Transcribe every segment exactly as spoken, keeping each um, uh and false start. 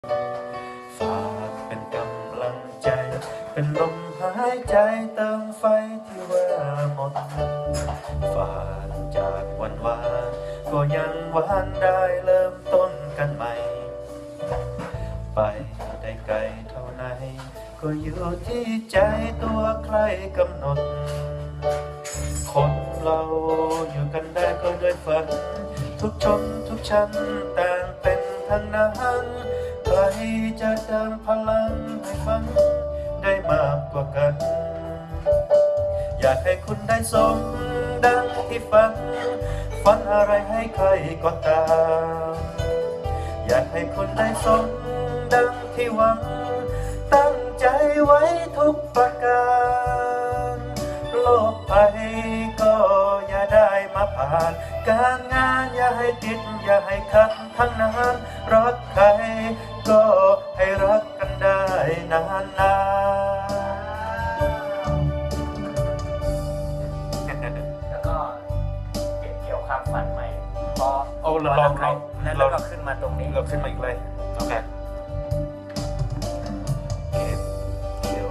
ฝากเป็นกำลังใจเป็นลมหายใจเติมไฟที่ว่าหมดฝากจากวันวานก็ยังหวานได้เริ่มต้นกันใหม่ไปได้ไกลเท่าไหนก็อยู่ที่ใจตัวใครกำหนดคนเราอยู่กันได้ก็ด้วยฝันทุกชนทุกชั้นต่างเป็นทั้งนั้นใครจะเติมพลังให้ฝันได้มากกว่ากันอยากให้คุณได้สมดังที่ฝันฝันอะไรให้ใครก็ตามอยากให้คุณได้สมดังที่หวังตั้งใจไว้ทุกประการโลกภัยก็อย่าได้มาผ่านการงานอย่าให้ติดอย่าให้ขัดทั้งนั้นรักใครก็ให้รักกันได้นานนานแล้วก็เก็บเกี่ยวความฝันใหม่พอโอ้เราลองเราแล้วเราขึ้นมาตรงนี้เราขึ้นมาอีกเลยโอเคเก็บเกี่ยว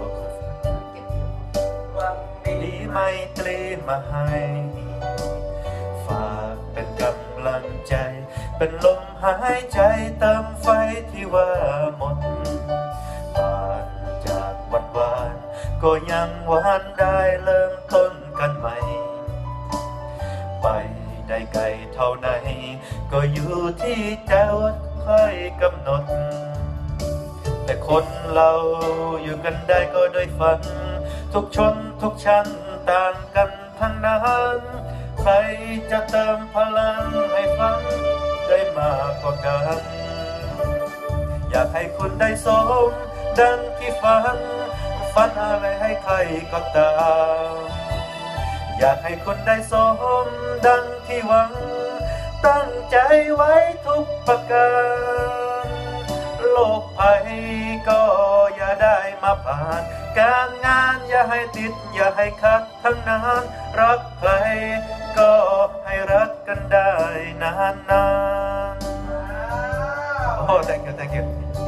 ความดีไมตรีมาให้ฝากเป็นกำลังใจเป็นลมหายใจเติมไฟที่ว่าหมดผ่านจากวันวานก็ยังหวานได้เริ่มต้นกันใหม่ไปได้ไกลเท่าไหนก็อยู่ที่ใจว่าใครกำหนดแต่คนเราอยู่กันได้ก็ด้วยฝันทุกชนทุกชั้นต่างกันทั้งนั้นใครจะเติมพลังให้ฝันได้มากกว่ากันอยากให้คุณได้สมดังที่ฝันฝันอะไรให้ใครก็ตามอยากให้คุณได้สมดังที่หวังตั้งใจไว้ทุกประการโลกภัยก็อย่าได้มาผ่านการงานอย่าให้ติดอย่าให้ขัดทั้งนั้นรักใครก็ให้รักกันได้นานนานโอ้ thank you thank you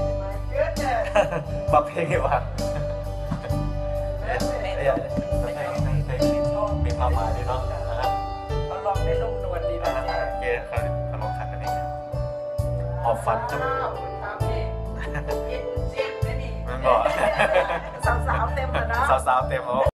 บักเพลงว่ะมีความหมายด้วยเนาะเขาลองได้นุ่มนวลดีนะเก๋เขาเขาลองขัดกันเองออกฟันจุ๊บมันบอกสาวๆเต็มเลยนะสาวๆเต็ม